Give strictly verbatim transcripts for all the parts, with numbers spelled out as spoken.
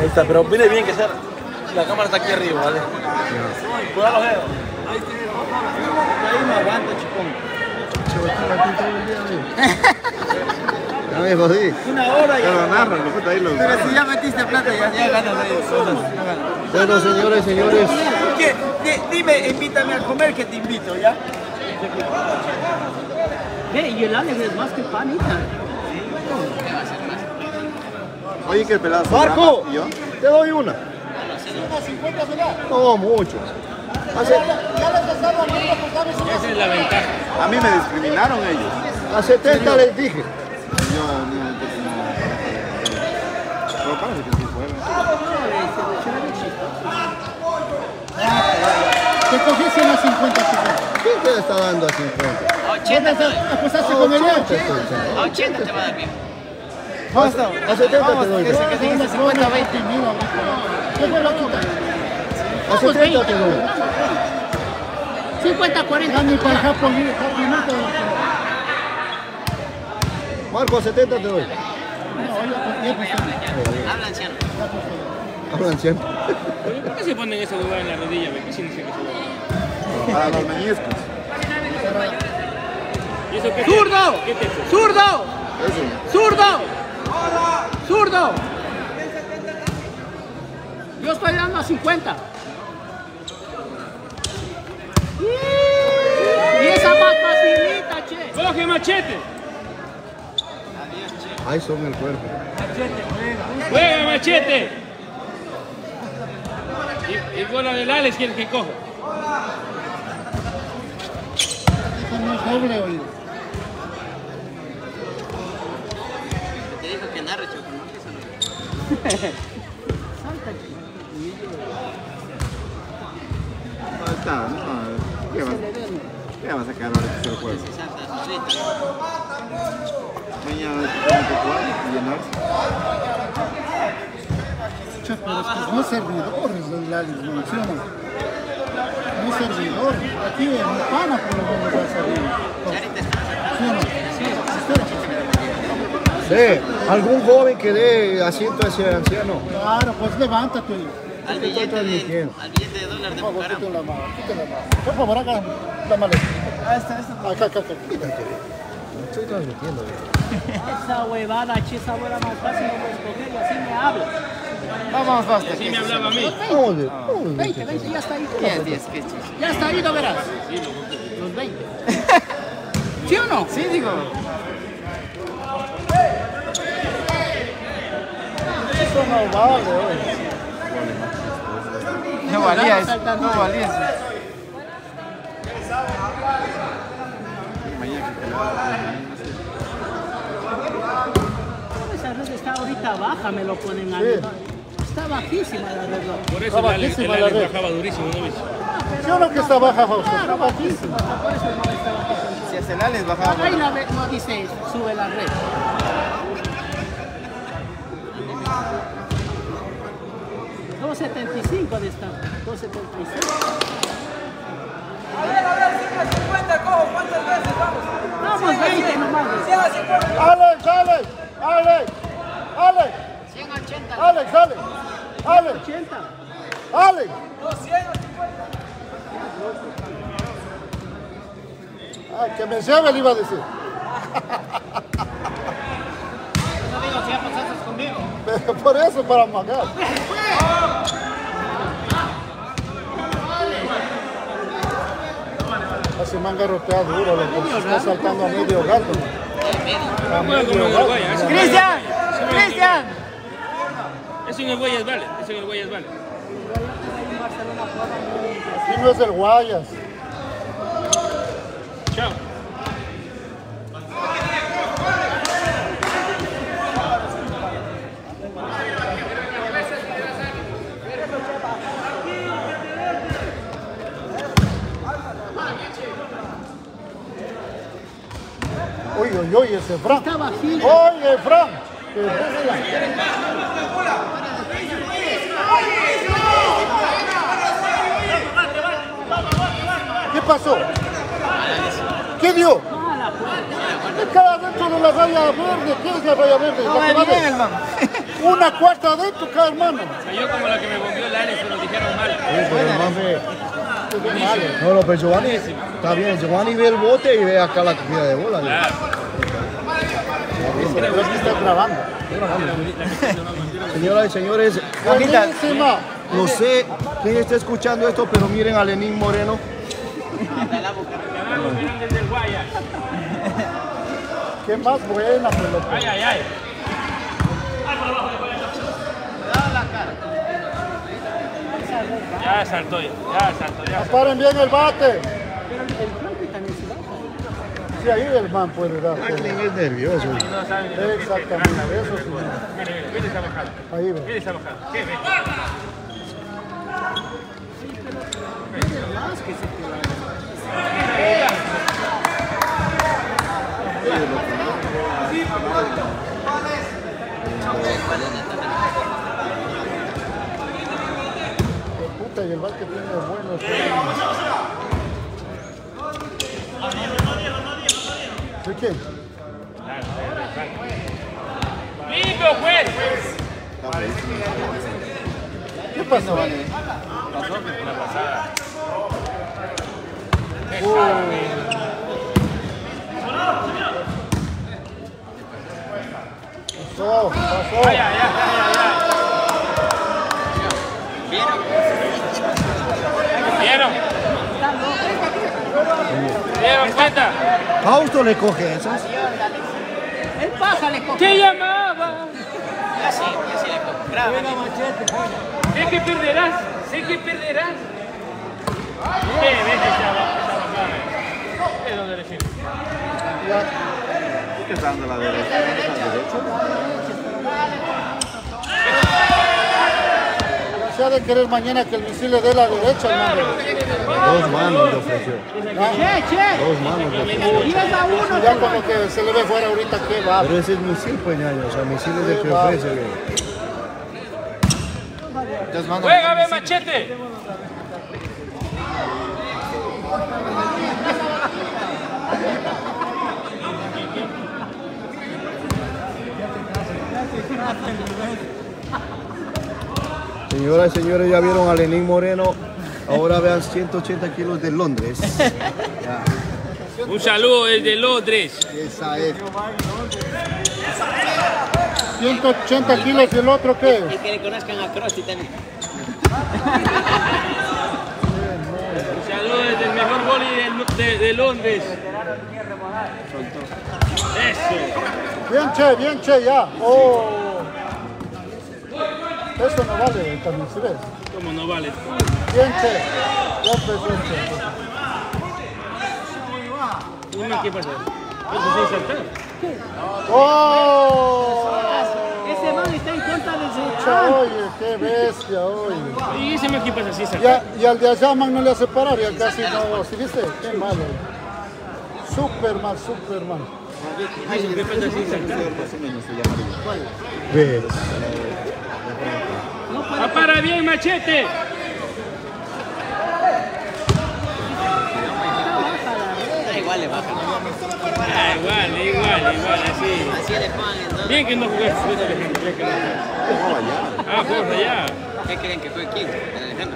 Ahí está, pero mire bien que sea. La cámara está aquí arriba, ¿vale? Cuidado los dedos. Ahí no aguanta, chupón. Ya me jodí. Una hora y... Ya lo narran, lo puta ahí los... Pero si ya metiste plata, ya, ya ganas de ellos. Bueno, señores, señores. ¿Qué? D dime, invítame a comer que te invito, ¿ya? Ve, y el Alex es más que panita. Oye, qué pedazo. Marco, ¿Y yo? Te doy una. cincuenta se da. No, mucho. Hace... Esa es la ventaja. A mí me discriminaron ellos. A setenta les dije. Yo no, no. Pero parece que sí fueron. Te cogiste a cincuenta. ¿Quién te está dando a cincuenta? ochenta. Apostaste con el ochenta. A ochenta te va a dar bien. Basta, a setenta te doy. Que te dice cincuenta, veinte. ¿Qué fue lo que A setenta te doy. cincuenta, cuarenta. Ni para el Japón. Marco, a setenta te doy. Habla anciano. Hablan siempre. ¿Por qué se ponen esa duda en la rodilla? ¿Qué significa eso? Para los meñiscos. ¿Y eso qué? ¡Zurdo! ¿Qué te hace? ¡Zurdo! Eso. ¡Zurdo! ¡Zurdo! Yo estoy dando a cincuenta. Y esa más facilita, che. ¡Coge machete! Ahí son el cuerpo. ¡Juega machete! Y, y bola del Alex quiere que coja. Eso no es doble, oído. Te dijo que narre, Choco, ¿no? No está, no. ¿Qué vas, ¿Qué vas a sacar ahora que se lo juego? Mañana tengo que jugar y llenarse. Pero es que no es servidor, es la disminución. No es servidor. Aquí en mi pana por lo menos va a salir. ¿Sí o no? Sí, algún joven que dé asiento a ese anciano. Claro, pues levántate. Al billete, de, al billete de dólar de Bucaram. Quita la mano, quita la mano. Por favor, hagan la maleta. Ah, está, está. Acá, acá, acá. Quítate. Estoy transmitiendo. Esa huevada, che, esa huevada más fácil no puedes coger y así me hablas. Vamos, basta. Así me hablaba a mí. Vamos, de- vamos, de- veinte, veinte, ya está ahí. diez, diez, qué chicho. Ya está ahí, lo verás. Los veinte. ¿Sí o no? Sí, digo. Eso no vale, oye. No valía eso, no valía eso. Esa red está ahorita baja, me lo ponen a mí. Está bajísima la red. Por eso el Alex, el Alex bajaba durísimo, ¿no ves? Yo lo que está baja, Fausto. Está bajísima. Por eso no está bajísima. Si hace Alex bajaba. Ahí la red no dice sube la red. dos setenta y cinco de esta. dos setenta y seis. A ver, a ver, ciento cincuenta, cojo, ¿cuántas veces vamos? Vamos, veinte nomás. Alex, Alex, Alex, Alex, ciento ochenta. Alex, Alex, Alex, ochenta. Alex. Ah, que me llame, le iba a decir. No digo si ya pasaste conmigo. Pero por eso, para amagar. Así me han garroteado duro, loco. Se está saltando a medio gato. A medio gato. ¡Cristian! ¡Cristian! Eso en el Guayas vale, eso en el Guayas vale. Aquí no es el Guayas. Chao. Oye, oye, oye, ese Fran. Está bajito. Oye, Fran. Que ¿Qué pasó? ¿Qué dio? ¿Qué queda dentro de la raya verde? ¿Qué es la raya verde? No ¿La que ve va bien de- el man. Una cuarta de tu cada hermano. Cayó como la que me bombeó el Alex, pero nos dijeron mal. Eso, hermano, ve. No, no, pero Giovanni, está bien, Giovanni ve el bote y ve acá la cogida de bola. Claro. Creo que está grabando. Señoras y señores, Buenísima. no sé quién está escuchando esto, pero miren a Lenín Moreno. Desde el Guaya. Qué más buena pelota. Ay, ay, ay. Ya saltó, ya, ya saltó, ya saltó. Paren bien el bate. Sí, ahí el man puede dar. Franklin es nervioso. No saben ni lo que es. Exactamente, eso sí. Mire, mire, mire esa bajada. Ahí ve. Mire esa bajada. ¿Qué ve? Puta, y el bate tiene buenos. ¿De quién? ¡Limpio, juez! ¿Qué pasó? Una pasada. Pasó, pasó. Ay, ay, ay, ay, ay. ¿Vieron? ¿Vieron cuenta? Fausto le coge esas. El paja le coge. ¿Qué llamaba? Ya sí, ya sí le coge. Graba. Sé que perderás, sé que perderás. ¿Qué ves esa bajada? Es donde le sirve. ¿Qué está dando la derecha? Se ha de querer mañana que el misil le dé la derecha, hermano. Dos manos le ofreció. Che, che. Dos manos le ofreció. diez a uno. Ya como que se le ve fuera ahorita, ¿qué va? Pero ese es misil, pues, ñaño. O sea, misil es el que ofrece. güey. ¡Juega, ve, Machete! Señoras y señores, ya vieron a Lenín Moreno. Ahora vean ciento ochenta kilos de Londres. Un saludo desde Londres. Esa es. ciento ochenta kilos y el otro, ¿qué? Y que le conozcan a Krusty también. Un saludo desde el mejor boli de, de, de Londres. Eso. Bien, che, bien, che, ya. Oh. Eso no vale también, ¿sí ves? ¿Cómo no vale? Bien, che. Ya empezó, che. ¿Y más qué pasa? ¿Eso sin saltar? ¡Oh! Ese man está en contra del Pucha, Zidane. oye, qué bestia, oye. ¿Y ese más qué pasa sin Y, saltar? a- y al de allá, man, no le hace parar, ya casi no. ¿Sí viste? Qué malo. Súper mal, súper mal. Eso, ¿qué pasa sin saltar? Ve. ¡Ah, para bien, Machete! Da igual le bajan. Ah, igual, igual, igual, así. Así le pagan, ¿no? Bien que no jugaste, eso le bien que no jugaste. Ah, juegas allá. ¿Qué creen que fue quién? Alejandro.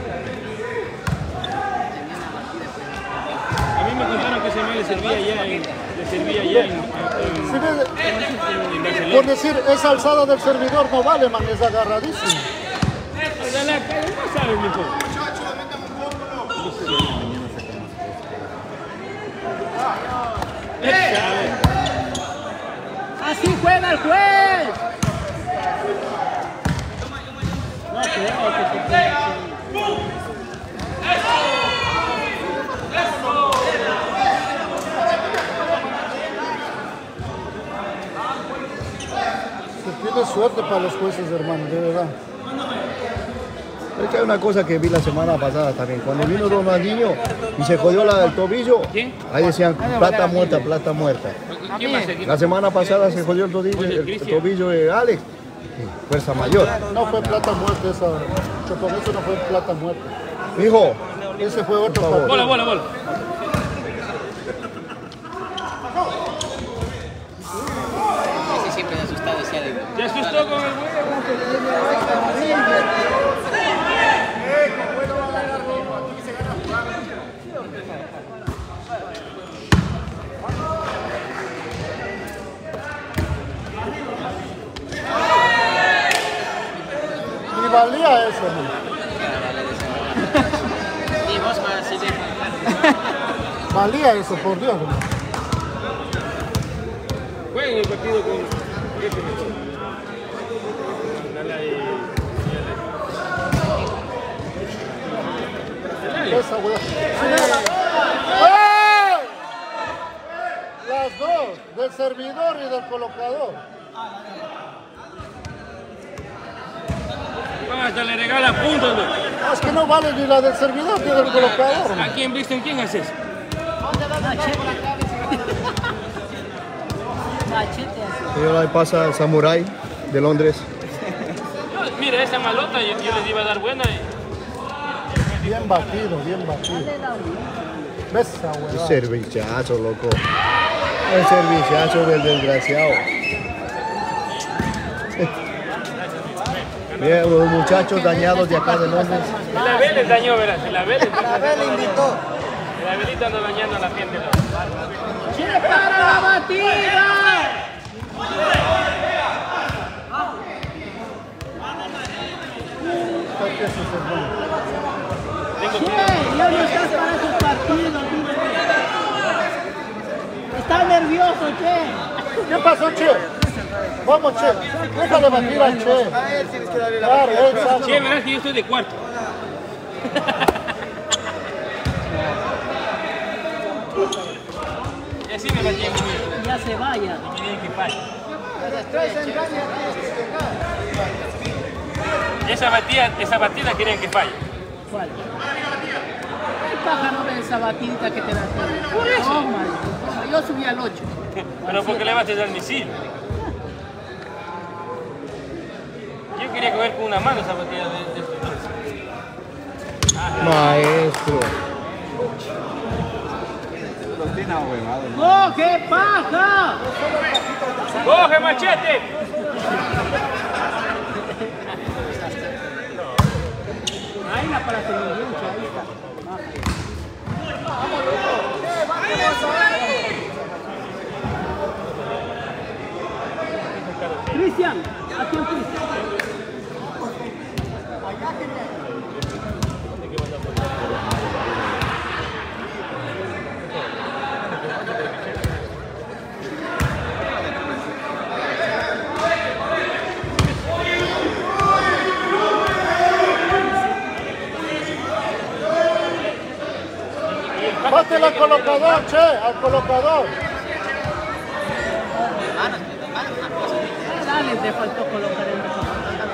A mí me contaron que ese man le servía allá en, le servía allá en, en, ¿Sí ves? en Por Barcelona. decir, esa alzada del servidor no vale, man, es agarradísimo. De la calle, no sabes, mijo. Así juega el juez. Se tiene suerte para los jueces, hermano, de verdad. Es que hay una cosa que vi la semana pasada también. Cuando vino Ronaldinho y se jodió la del tobillo, ¿Quién? ahí decían plata muerta, plata muerta. ¿Qué pasa? ¿Qué La semana pasada se jodió el tobillo, el, el tobillo de Alex. Fuerza mayor. No fue plata muerta esa. Chocón, eso no fue plata muerta. Hijo, Ese fue otro Por favor. partido. Bola, bola, bola. Ese siempre me ha asustado ese Alex. ¿Te asustó con el huevo? Ni valía eso, ¿no? Y vos para así de... Valía eso, por Dios, ¿no? Jueguen el partido con este. Dale ahí. Esa hueá. ¡Eh! Las dos, del servidor y del colocador. Hasta le regala puntos. ¿No? Es que no vale ni la del servidor ni del colocador. Aquí en Bristol, ¿quién haces? Señor, ahí pasa el samurái de Londres. No, mira, esa malota yo, yo les iba a dar buena. Y... Bien batido, bien batido. ¿Ves esa El huevada? serviciazo, loco. El serviciazo del desgraciado. Bien, los muchachos dañados de acá de Londres. La Vélez dañó, verás. La Vélez. La Vélez invitó. La Velita anda dañando a la gente. ¡Che para la batida! Che, ya no estás para esos partidos. Está nervioso, Che. ¿Qué pasó, Che? Vamos, Che. Déjale batir al Che. A él tienes que darle la Claro, batida. exacto. Che, verás que yo estoy de cuarto. Y así me batí en mi Ya se vaya. equipaje. Esa batida, esa batida quieren que falle. ¿Cuál? El pájaro de esa batidita que te da. Por eso. No, marico. Yo subí al ocho. Pero porque le bates al misil. Yo quería coger con una mano esa batida de, de estos dos. Maestro. Lo tiene ahuevado, ¿no? ¡Coge, paja! ¡Coge, machete! Ahí la para tener bien, chavita. Cristian, ¿a quién fuiste? Bátela al colocador, Che, al colocador. Dale, te faltó colocar el mejor.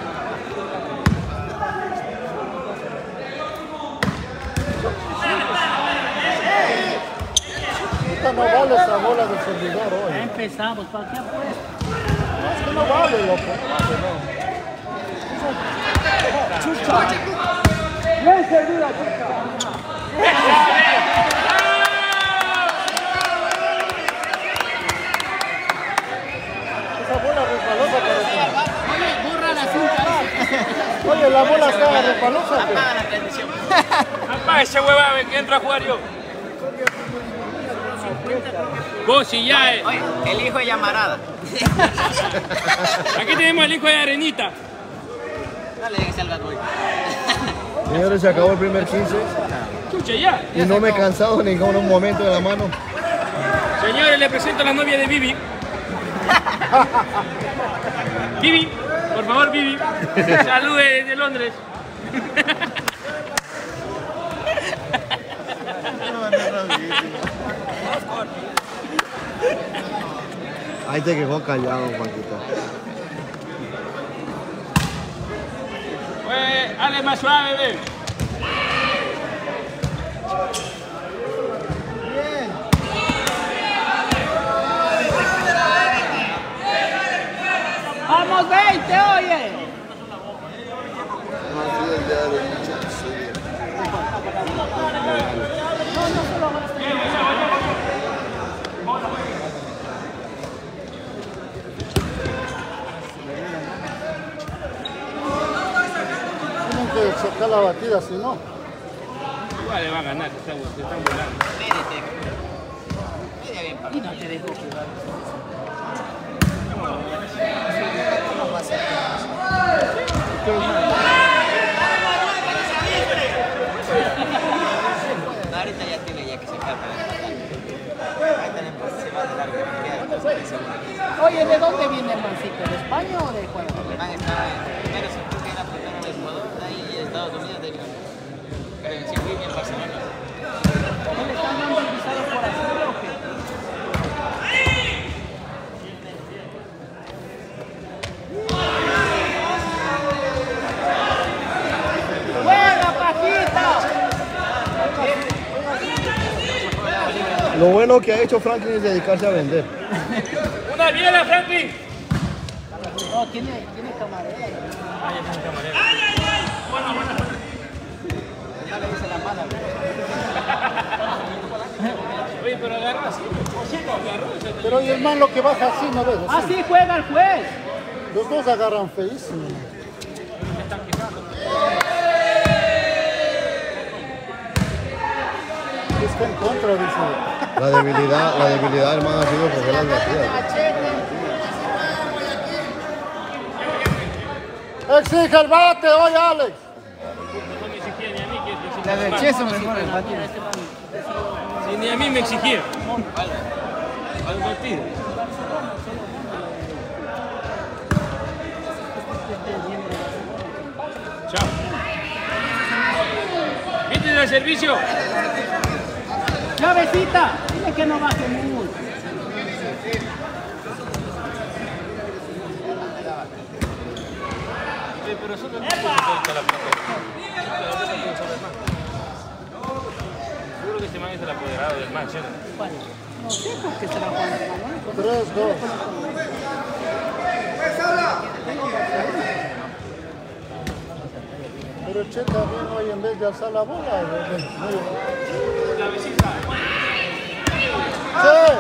Esta no vale esa bola del servidor Ya hoy. empezamos, ¿para qué apuestas? Es que no vale, loco. No vale, no. Bien servida, chica. Esa bola resbalosa parece. Oye, borra la cinta. Oye, la bola está resbalosa. Apaga la transmisión. Apaga ese huevada que entro a jugar yo. Vos y ya, eh. Oye, el hijo de Llamarada. Aquí tenemos al hijo de Arenita. Dale, que salga hoy. Señores, se acabó el primer quince Escucha ya. y no me he cansado en ningún momento de la mano. Señores, le presento a la novia de Vivi. Vivi, por favor, Vivi. Salude desde Londres. Ahí te quedó callado, Juanquito. Pues, dale más suave, ven. ¡Vamos, veinte, oye! que sacar la batida, si no. Igual le va a ganar, se están, se están volando. Y no te dejo jugar. Ahorita ya tiene ya que sacar para el ahí tenemos, se va de largo, queda Oye, ¿de dónde viene el mancito? ¿De España o de Ecuador? van a estar primero, se fue que era primero en Ecuador, ahí en Estados Unidos, de pero en Sevilla, en Barcelona. ¿No le están dando el visado por asilo o qué? ¡Buena, Paquita! Lo bueno que ha hecho Franklin es dedicarse a vender. ¡Una biela, Franklin! No, tiene, tiene camarera. Ah, ya tiene camarera. Ya le dice la mala. Oye, pero agarra así. Pero y el man lo que baja así, ¿no ves? Así. Así juega el juez. Los dos agarran feísimo. Está en contra, dice. La debilidad, la debilidad del man ha sido coger las batidas. Exige el bate, oye Alex. No me exigía ni a mí que es La del Cheso mejor el bate. Sí, ni a mí me exigía. Al partido. Chao. ¿Viste el servicio? Llavecita, dile que no baje mucho. Sí, pero eso no es la seguro que este man es el apoderado del man, ¿cierto? No sé por qué se la juega, ¿no? tres dos. Pero Che también hoy en vez de alzar la bola. La visita. Sí.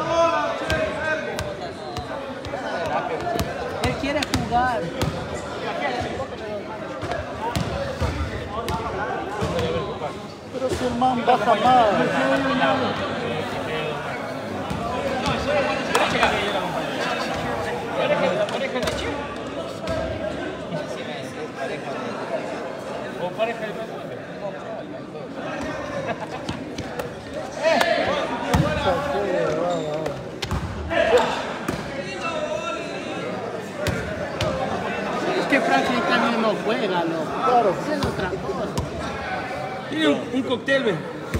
Él quiere jugar. Pero si el man baja más. O pareja de Es que Franklin también no juega, ¿no? Claro. Es otra cosa. Tiene un, un cóctel, ve.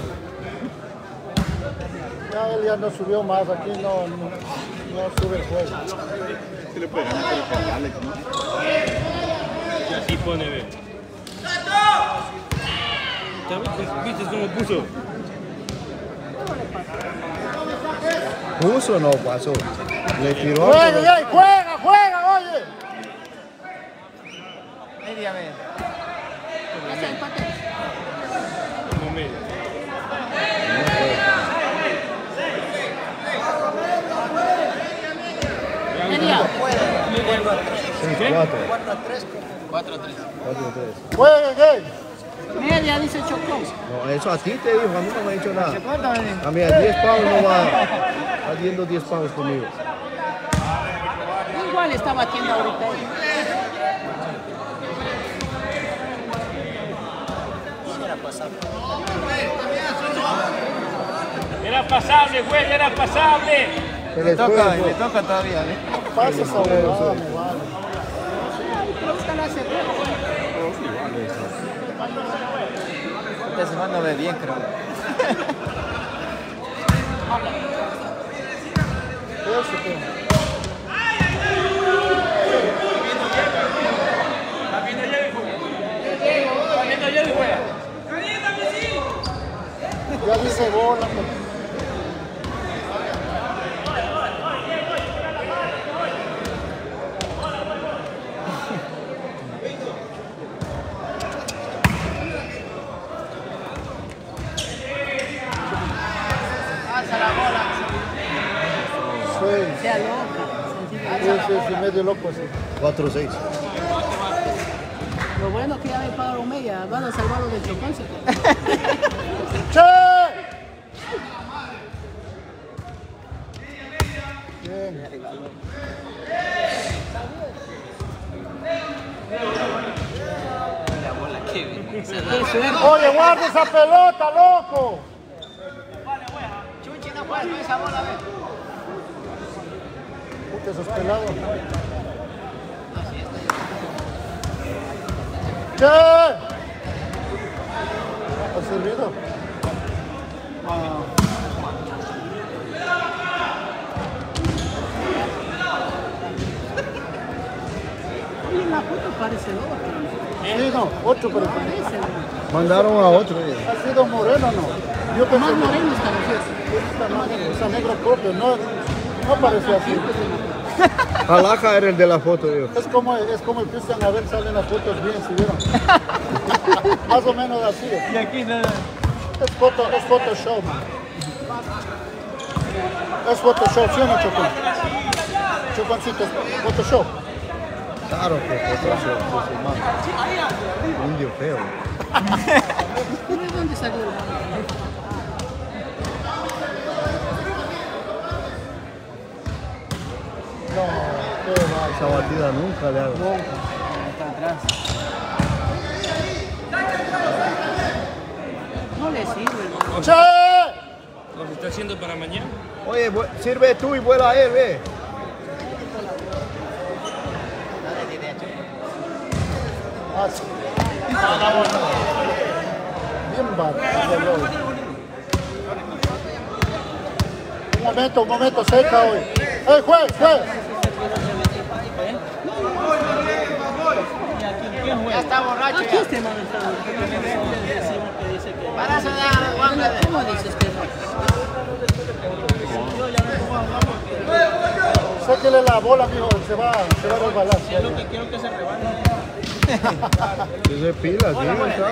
Ya él ya no subió más, aquí no, no, no sube el juego. Se le puede ganar a Alex, ¿no? Y así pone, ve. ¿Viste cómo puso? ¿Puso o no pasó? Le tiró. ¡Juega, ey, juega, juega, oye! Media vez. Ese empate. Como medio. Media. seis cuatro. cuatro tres. cuatro tres. ¡Juega, ey! Media, dice Chocó. No, eso a ti te dijo, a mí no me ha dicho nada. A mí a diez pavos no va. Está haciendo diez pavos conmigo. Igual está batiendo ahorita. Era pasable, güey, era pasable. Se les fue, Toca, fue. le toca todavía, ¿eh? Pasa esa volada, me vale. Buscan hace juego. Esta semana no ve bien, creo. Eso que. Está viendo ayer el juego. Está viendo ayer el juego. Ya dice bola. Alza la bola. Sí, Sea loca. sí, sí, sí, medio loco así. cuatro seis. No Lo bueno que ya me pagaron media, van a salvarlo del chocón. ¡Che! Bien. La bola que Oye, guarda esa pelota, loco. Chuchi, no puede esa bola, ve. Puta, esos pelados. ¿Qué? ¿Ha servido? Ah. Oye, en la foto parece dos. Sí, no, ocho, pero Parece, ¿no? Mandaron a otro. eh. ha sido moreno, ¿no? Yo pensé Más que moreno está esta no, esa negra propia, no, no parecía así. Alaja era el de la foto, yo. Es como, es como el Cristian Abel, salen las fotos bien, ¿sí vieron? Más o menos así. Y aquí no. Es, foto, es Photoshop. Es Photoshop, ¿sí o no, Chocón? Choconcito, es Photoshop. Claro que Photoshop, eso, man. Indio feo. ¿De dónde salió? No, qué mal. Esa batida nunca le hago. Está atrás. No le sirve, ¿no? ¡Che! ¿Lo está haciendo para mañana? Oye, vu- sirve tú y vuela a él, ve. Ah, sí. Bien batido. Un momento, un momento, seca hoy. ¡Eh, juez, juez! Ya está borracho Aquí ya. este man está. Para eso deja de Juan, brother. ¿Cómo dices que no? Séquele la bola, mijo, se va, se va a resbalar. Sí, Lo que quiero que se rebane. Ese pila, sí, está.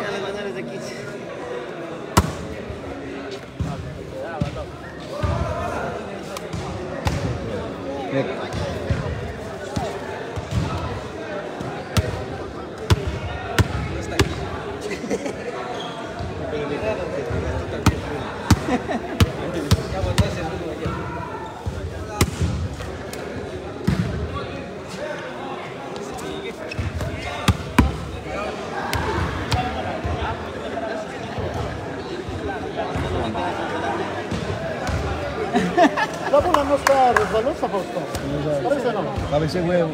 La bola no está resbalosa, Fausto. Parece no. Cabece huevo.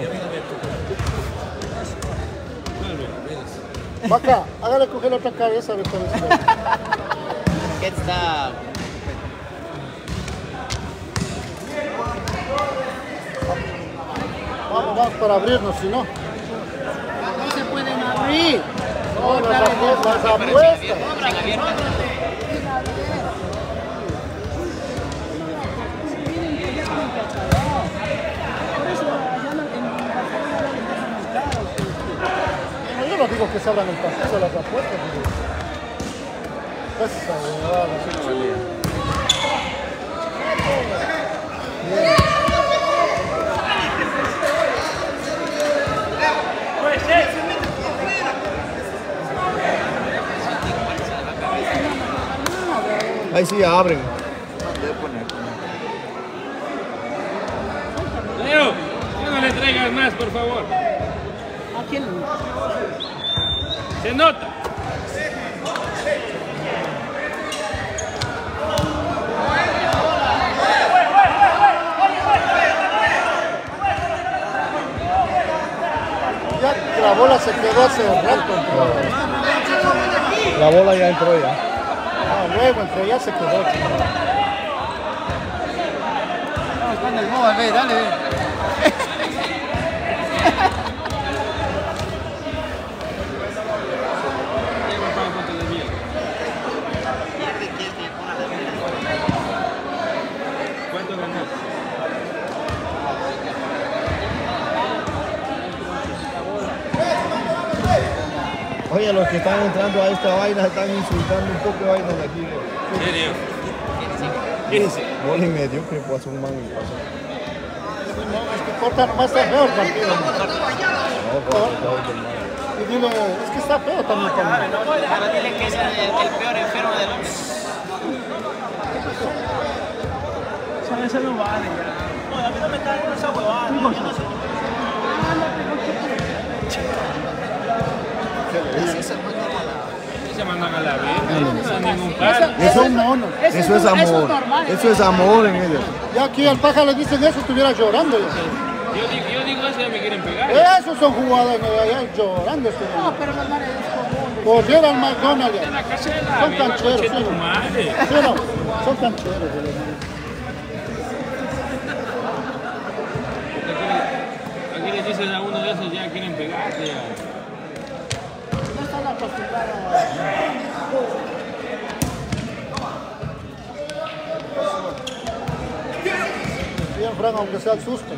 Vaca, hágale coger la otra cabeza, a ver cómo se ve. ¿Qué está? Vamos, vamos para abrirnos, si no. No se pueden abrir. No, las apuestas, las apuestas. Por eso allá en en Barcelona le dejan muy caro. No, yo no digo que se abran el pasillo de las apuestas. Digo. Esa huevada, sí. Ahí sí abren. Leo, ya no le traigas más, por favor. ¿A quién? Se nota. Ya la bola se quedó hace rato. La bola ya entró ya. Ah, luego, entre ya se quedó. Vamos con el móvil, ve, dale, ve. ¿Cuánto ganás? Oye, los que están entrando a esta vaina están insultando un poco de vaina de aquí. ¿En serio? quince. Bola y medio, que pues un man y pasó. No, es que corta nomás está feo el partido. ¿No? No, pero está bien, man. Y dile, es que está feo también para mí. Pero dile que es el, el peor enfermo del mundo. Eso no vale. No, a mí no me está con esa huevada. No, yo no sé. Se mandan a la verga, no dan ningún palo. Eso, es mono. eso es amor. Eso es amor en ellos. Ya aquí al paja le dicen eso, estuviera llorando. Ya. Yo digo, yo digo eso, ya me quieren pegar. Esos son jugadores allá llorando. No, pero normal es común. Volvieron al McDonald's. En la casa de la Son verga, cancheros, coche sí. tu madre. Sí, no, son cancheros. de los niños. Aquí le dices a uno de esos, ya quieren pegarte. Ya. No están acostumbrados a... Bien, Fran, aunque sea el susto.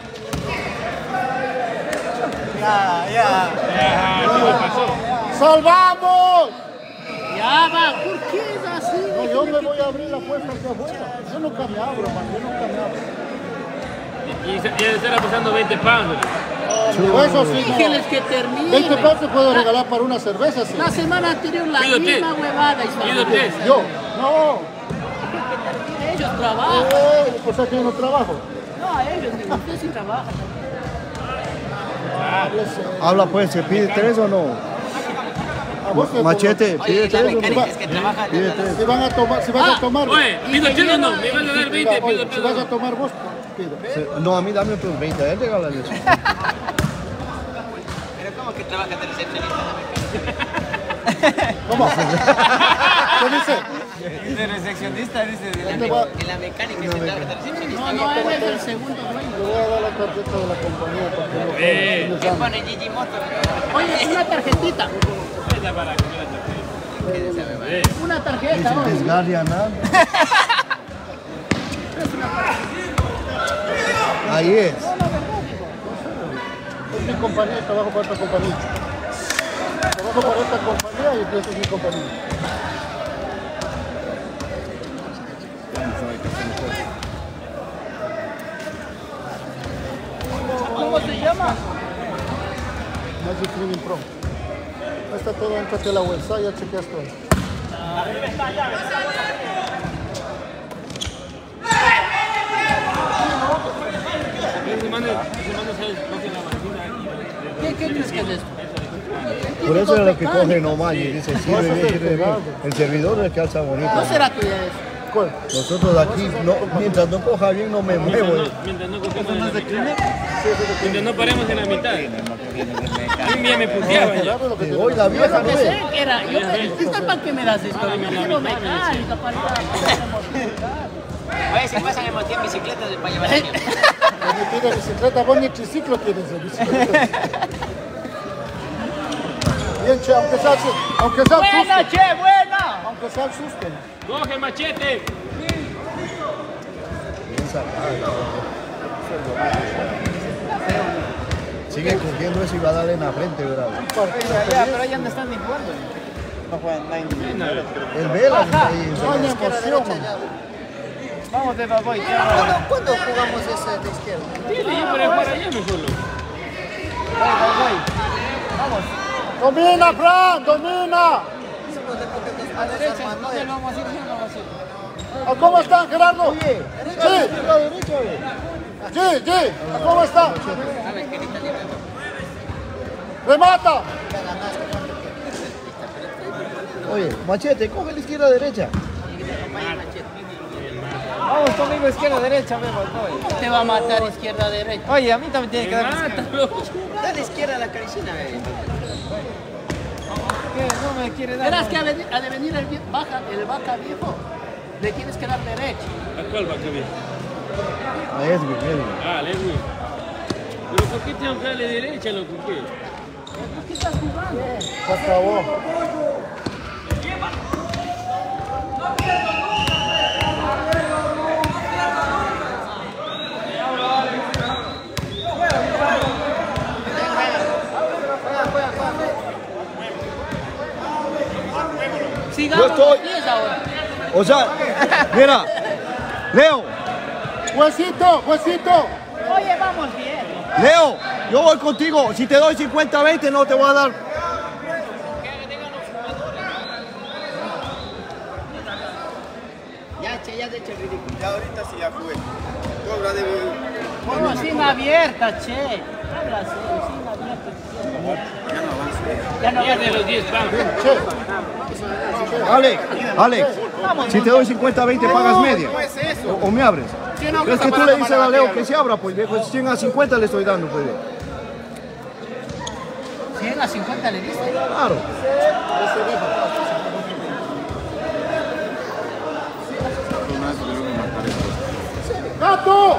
Ya, ya. Ya, ¿qué pasó? ¡Salvamos! Ya va, ¿por qué es así? No, yo me voy a abrir la puerta hacia afuera. Yo nunca me abro, man, yo nunca me abro. Y se- ya estará pasando veinte pounds. Eso sí, no. Dígeles que terminen. veinte pesos puedo regalar para una cerveza, sí. La semana anterior la Pido misma tres. huevada. y Pido tres. Yo, no. Ellos trabajan. Eh, o sea que yo no trabajo. No, ellos, ni usted sí trabaja. Háblese. Habla pues, ¿se pide tres o no? A vos te- Machete, Oye, pide la tres o mecánica no? es que trabaja Pide en tres. Si van a tomar, si vas Ah, a tomar. Oye, pido tres o no, me van a dar veinte, Oye, pido si tres vas o a no. tomar vos, pido. Se- No, a mí dame otros veinte, a él regálale eso. Pero ¿cómo que trabaja de recepcionista en la mecánica? ¿Cómo? ¿Qué dice? De recepcionista, dice. De la, ¿Dónde va? en la mecánica se trabaja de recepcionista. No, no, él es el segundo dueño. Le voy a dar la tarjeta de la compañía para que no Eh, no ¿Qué llame. pone Gigi Motor? Oye, una tarjetita. Esa para que me la toque. Una tarjeta, oye. Desgarria nada. Ahí es. Es mi compañía y trabajo para esta compañía. Trabajo para esta compañía y esta es mi compañía. ¿Cómo se llama? Magic Cleaning Pro. Ahí está todo, entrate a la website, ya chequeas todo. Ese mano, ese mano se coge la máquina ¿Qué, qué crees que es esto? Por eso es lo que coge nomás y dice, sirve bien, sirve bien. El servidor es el que alza bonito. No será tuya eso. ¿Cuál? Nosotros de aquí, no, mientras no coja bien, no me muevo. y... eh. Mientras no cogemos en la mitad. Mientras no paremos en la mitad. Un día me puteaba ya. Claro, lo que Te te- voy la Yo vieja, lo que ¿no sé ves? que era, yo pensé, ¿para qué me das esto? Yo quiero mecánica, para Oye, si pasan en motín bicicletas para llevar el tiempo. Me pide bicicleta, vos ni triciclo tienes de bicicleta. Bien, che, aunque sea, aunque sea el Buena, susto. che, buena. Aunque sea el susto. Coge machete. Sigue cogiendo eso y va a darle en la frente, ¿verdad? Ya, pero ya no están ni jugando. No juegan nadie. El Vela está ahí. No hay emoción, man. Vamos de Baboy. ¿Cuándo, ¿Cuándo jugamos ese de izquierda? Dile, yo para para allá mejor. Domina, Fran, domina. A derecha, ¿dónde lo vamos a ir? ¿Dónde lo vamos a ir? ¿A ¿Cómo están, Gerardo? Sí. Sí, sí. ¿A ¿Cómo están? Remata. Oye, machete, coge la izquierda derecha. Vamos conmigo izquierda, derecha, me voy. Te va a matar izquierda, derecha. Oye, a mí también tiene que dar Mátalo. Dale izquierda a la caricina, bebé. ¿Qué? No me quiere dar. Verás que ha de, ha de venir el, vie- baja, el vaca viejo. Le tienes que dar derecha. ¿A cuál va a cambiar? A Edwin, Edwin. Ah, Leslie. Pero ¿por qué tengo que darle derecha, loco? ¿Qué? ¿Por qué estás jugando? Se acabó. Sigamos Yo estoy- los diez ahora. O sea, mira, Leo, Huesito, huesito. Oye, vamos bien. Leo, yo voy contigo. Si te doy cincuenta veinte, no te voy a dar Che, ya has hecho el ridículo. Ya ahorita sí ya fue. Cobra de... No, sin abierta, che. Habla serio, sin abierta. Ya no avanza. Ya no Pierde los diez bancos. Alex, Alex, si te doy cincuenta a veinte pagas media. No es eso. O, o me abres. Es que tú le dices a Leo que se abra, pues viejo, cien a cincuenta le estoy dando, pues. cien a cincuenta le diste. Claro. ¡Gato!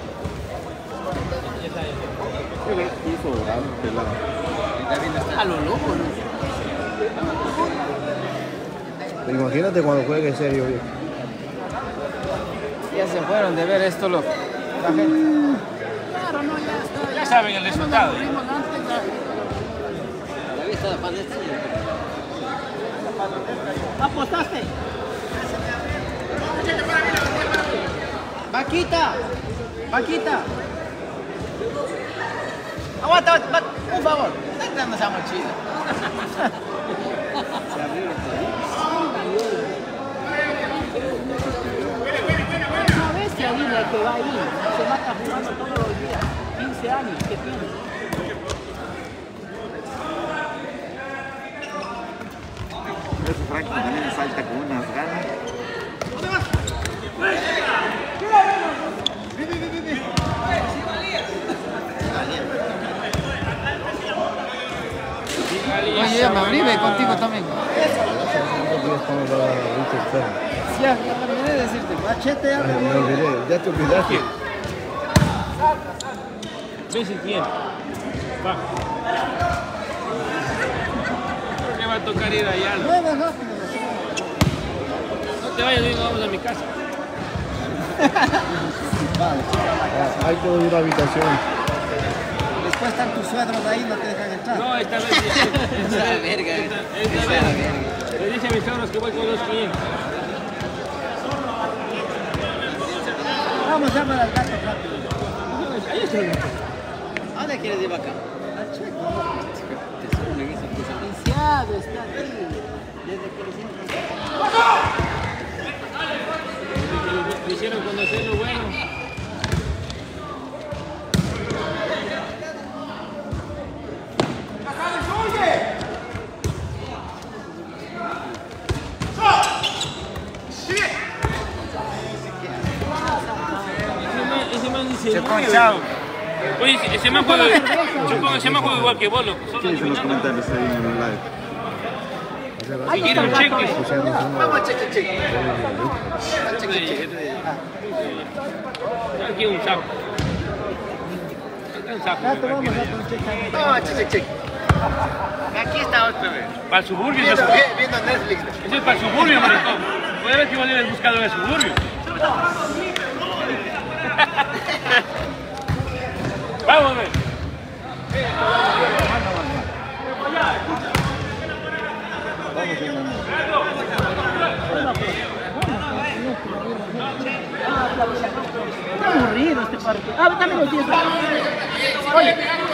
A lo loco, ¿no? Pero imagínate cuando juegue en serio, viejo. Ya se fueron de ver esto, loco. La gente. Claro, no, ya está. Ya saben el resultado. Ya nos antes, ya. La vista de pan de este. ¿Apostaste? Vaquita, Vaquita. Aguanta, aguanta, por favor. Está entrando esa mochila. Una bestia línea que va ahí, se mata jugando todos los días. quince años que tiene. Ese Frank también salta con unas ganas. Oye, ya me abrí, ve contigo también. Ya, ya terminé de decirte, machete ya. Me olvidé, ya te olvidaste. Ve si tiene. Va. ¿Qué va a tocar ir allá? No, Mueve rápido. no te vayas, bien, vamos a mi casa. Hay que ir a la habitación. Después están tus suegros ahí, no te dejan entrar. No, esta vez. Esta Esa vez. verga. Esta, esta Esa vez. verga. Le dice a mis cabros que voy con los clientes. Vamos, llama al gato rápido. Ahí está el gato. ¿A dónde quieres ir acá? Al checo. Te suena que esa cosa. Viciado está aquí. Desde que le hicimos. Desde que le- le hicieron conocer lo bueno. Ese man- ese man dice, Se "No, ponchado. oye, ese- ese man juega, supongo que ese man juega igual que vos, loco. Solo ¿Qué dicen los adivinando. comentarios ahí en el live? Si quieren un cheque. Vamos, cheque, cheque. Aquí un saco. Acá un saco. Gato, vamos, gato, cheque. Vamos, cheque, cheque. Aquí está otro, ve. Para el suburbio. Ese es Viendo Netflix. ese es para el suburbio, maricón. Puede ver que igual eres buscador de suburbio. Vamos a ver. Está aburrido este partido. Ah, dame los diez. Oye.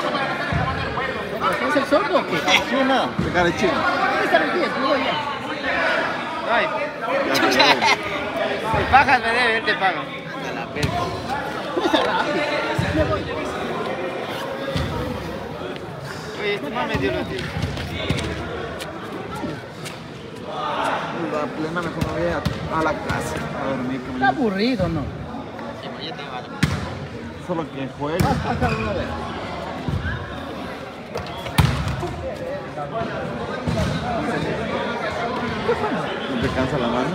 ¿Es el sordo o qué? Sí, nada. De cara de chino. ¿Dónde están los diez? Me voy ya. Ay. Si pagas, me debe, él te paga. Anda la verga. ¿Dónde está rápido? Me voy. Oye, este man me dio los diez. La plena mejor me voy a, a la casa a dormir. que me- Está aburrido, ¿no? Solo que juegue. ¿No te cansa la mano?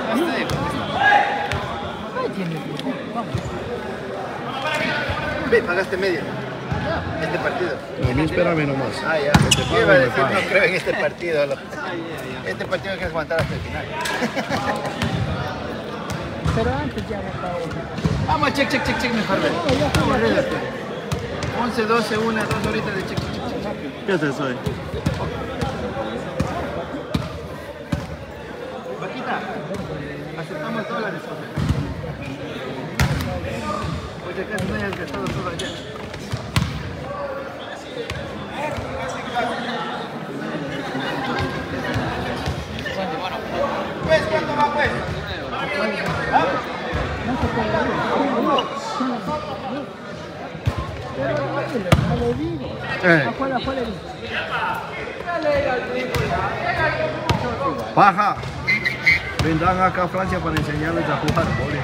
Ahí tienes. Vamos. Ve, pagaste media. Este partido. A mí espérame nomás. Ah, ya. pago, Iba a me decir, pago. no creo en este partido. loco. Este partido hay que aguantar hasta el final. Pero antes ya me pago. Vamos, check, check, check, check, mejor. ve. No, ya está. Arréglate. once, doce, una, dos horitas de check, check, check, check. ¿Qué haces hoy? Vaquita, aceptamos dólares. Oye, casi no hayas gastado todo allá. Pues, ¿cuánto va, pues? ¿Ah? le dice. Paja. Vendrán acá a Francia para enseñarles a jugar goles.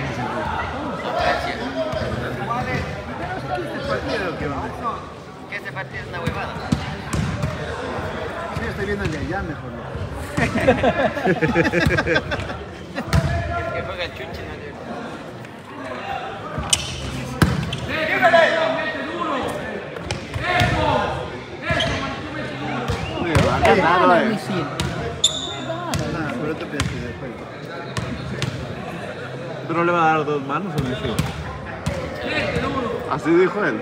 ¿Qué este partido es una huevada? Sí, estoy viendo el de allá mejor. ¿No? Que juega el Chuchi, no Muy ganado, Gana, eh. misil. Nada, pero te piensas que después. ¿Pero le va a dar dos manos o no? Así dijo él.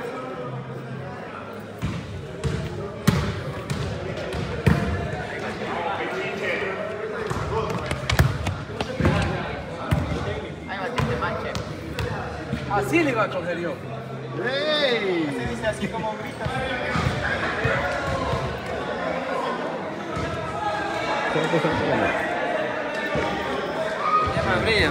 Ahí va, te manche. Así le iba a coger yo. ¡Ey! Se dice así como grita. Ya me brillan.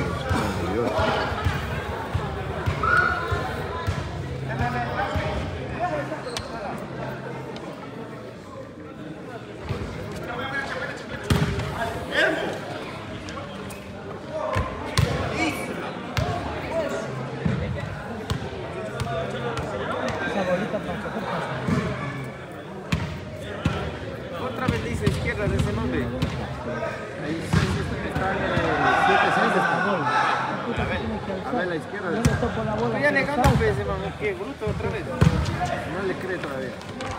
Otra vez dice izquierda de ese nombre. Ahí sí, sí, está en el siete seis. A ver, la izquierda. Yo le toco la bola. Pero ya negando ese mamá, qué bruto otra vez. No le cree todavía.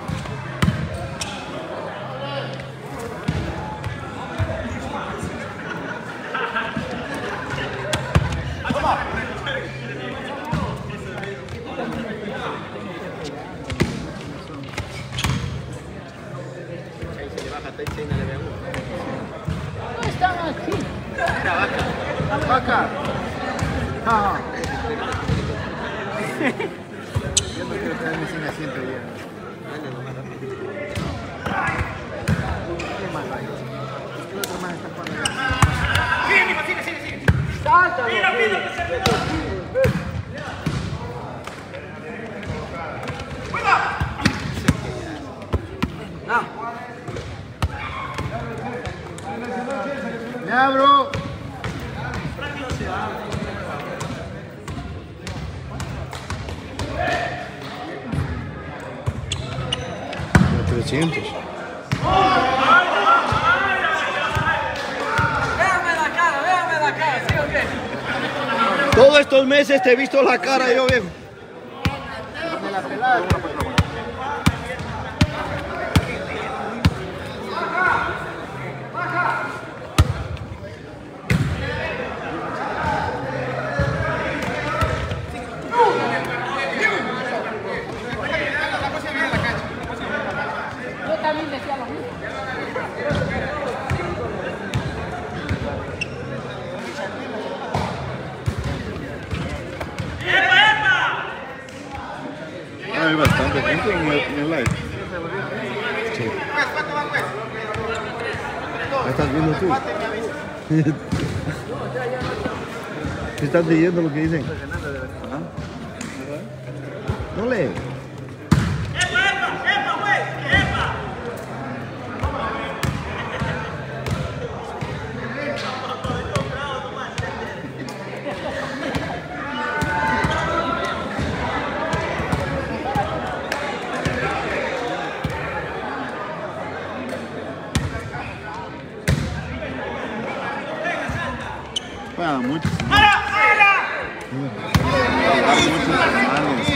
Ahí se le baja techo y no le ve a uno. No están aquí. Mira, vaca. ¡Vaca! ¡Ah! Yo no quiero quedarme sin asiento ya. Anda nomás rápido. ¿Qué más hay? Es que el otro más está jugando allá. ¡Me abro! trescientos. Véame la cara, véame la cara, ¿sí o qué? Todos estos meses te he visto la cara yo, viejo. De la pelada. Yo también decía lo mismo. Hay bastante gente en el, en el live. Sí. ¿Qué estás viendo tú? ¿Qué estás leyendo lo que dicen? No lee. Para muchos. ¡Para! Muchos hermanos.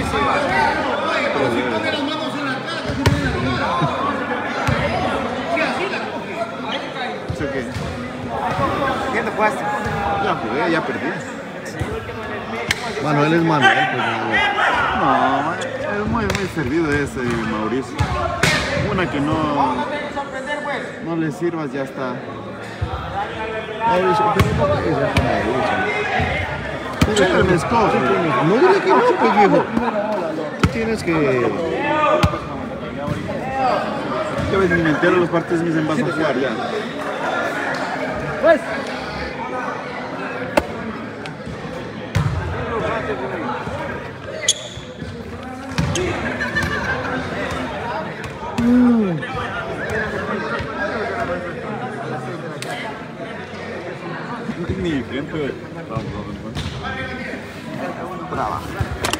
¿Eso qué? ¿Qué te jugaste? Ya jugué, ya perdí. Manuel es Manuel, pues. No, es muy, muy servido ese Mauricio. Una que no, no le sirvas ya está. Mauricio, pero no vayas a jugar, Mauricio. Pero el escoge. No dile que no, pues viejo. Tú tienes que. Ya ves, ni me entero los partidos me dicen vas a jugar ya. Pues. Ni frente, güey. Vamos, vamos, vamos. Trabaja.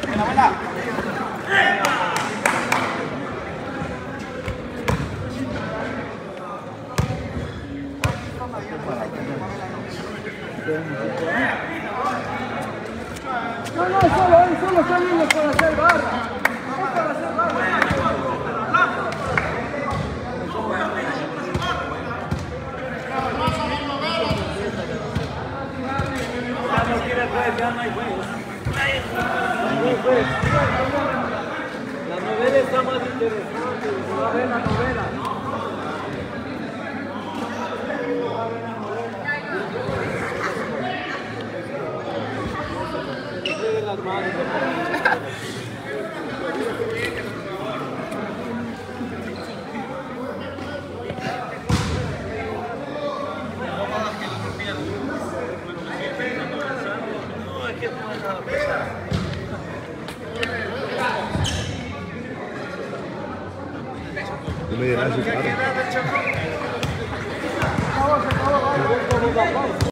No, no, solo él, solo está lindo para hacer barra. Es para hacer barra. Ya no quiere juez, ya no hay juez. La novela está más interesante, se va a ver la novela. Las manos. No, es que no es nada pesado. No me dirás, claro.